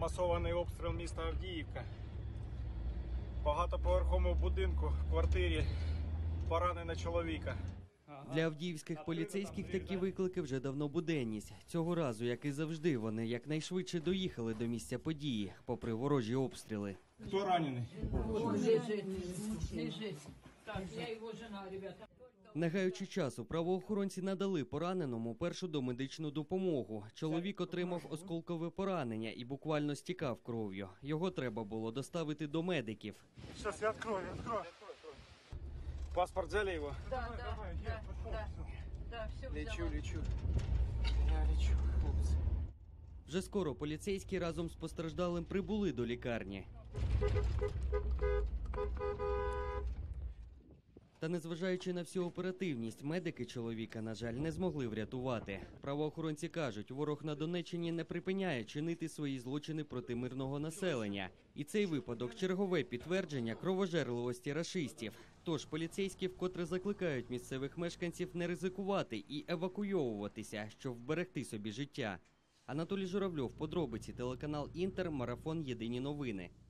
Масований обстріл міста Авдіївка. В багатоповерховому будинку, в квартирі поранено чоловіка. Для авдіївських поліцейських такі виклики вже давно буденність. Цього разу, як і завжди, вони якнайшвидше доїхали до місця події, попри ворожі обстріли. Хто ранений? Лежить. Так, я його жена, ребята. Не гаючи часу, правоохоронці надали пораненому першу домедичну допомогу. Чоловік отримав осколкове поранення і буквально стікав кров'ю. Його треба було доставити до медиків. Зараз я відкрою. Паспорт взяли його? Да, все взяла. Лечу. Я лечу, хлопці. Вже скоро поліцейські разом з постраждалим прибули до лікарні. Та незважаючи на всю оперативність, медики чоловіка, на жаль, не змогли врятувати. Правоохоронці кажуть, ворог на Донеччині не припиняє чинити свої злочини проти мирного населення. І цей випадок – чергове підтвердження кровожерливості рашистів. Тож поліцейські вкотре закликають місцевих мешканців не ризикувати і евакуйовуватися, щоб вберегти собі життя. Анатолій Журавльов, подробиці, телеканал «Інтер», марафон «Єдині новини».